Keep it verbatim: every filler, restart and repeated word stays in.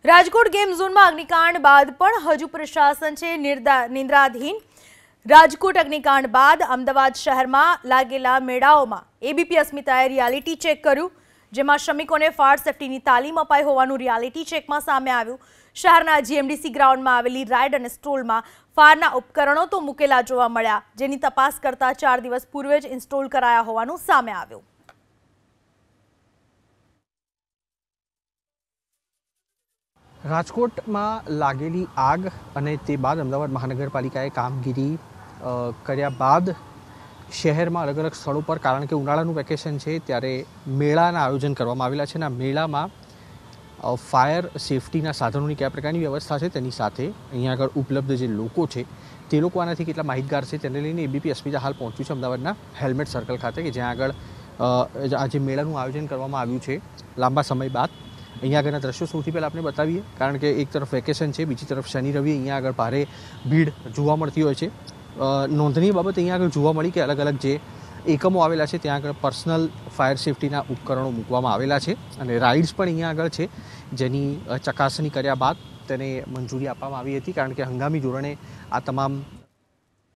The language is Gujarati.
રાજકોટ ગેમ ઝોનમાં અગ્નિકાંડ બાદ પણ હજુ પ્રશાસન છે નિંદ્રાધીન। રાજકોટ અગ્નિકાંડ બાદ અમદાવાદ શહેરમાં લાગેલા મેળાઓમાં એબીપી અસ્મિતાએ રિયાલિટી ચેક કર્યું, જેમાં શ્રમિકોને ફાયર સેફટીની તાલીમ અપાઈ હોવાનું રિયાલિટી ચેકમાં સામે આવ્યું। શહેરના જીએમડીસી ગ્રાઉન્ડમાં આવેલી રાઇડ અને સ્ટોલમાં ફાયરના ઉપકરણો તો મૂકેલા જોવા મળ્યા, જેની તપાસ કરતા ચાર દિવસ પૂર્વે જ ઇન્સ્ટોલ કરાયા હોવાનું સામે આવ્યું। રાજકોટમાં લાગેલી આગ અને તે બાદ અમદાવાદ મહાનગરપાલિકાએ કામગીરી કર્યા બાદ શહેરમાં અલગ અલગ સ્થળો પર, કારણ કે ઉનાળાનું વેકેશન છે ત્યારે મેળાના આયોજન કરવામાં આવેલા છે। અને આ મેળામાં ફાયર સેફટીના સાધનોની કયા પ્રકારની વ્યવસ્થા છે તેની સાથે અહીંયા આગળ ઉપલબ્ધ જે લોકો છે તે લોકો આનાથી કેટલા માહિતગાર છે તેને લઈને એબીપી અસ્મિતા હાલ પહોંચ્યું છે અમદાવાદના હેલ્મેટ સર્કલ ખાતે, કે જ્યાં આગળ આજે મેળાનું આયોજન કરવામાં આવ્યું છે લાંબા સમય બાદ। અહીંયા આગળના દ્રશ્યો સૌથી પહેલાં આપણે બતાવીએ, કારણ કે એક તરફ વેકેશન છે, બીજી તરફ શનિ રવિ અહીંયા આગળ ભારે ભીડ જોવા મળતી હોય છે। નોંધનીય બાબત અહીંયા આગળ જોવા મળી કે અલગ અલગ જે એકમો આવેલા છે ત્યાં આગળ પર્સનલ ફાયર સેફટીના ઉપકરણો મૂકવામાં આવેલા છે અને રાઇડ્સ પણ અહીંયા આગળ છે, જેની ચકાસણી કર્યા બાદ તેને મંજૂરી આપવામાં આવી હતી, કારણ કે હંગામી ધોરણે આ તમામ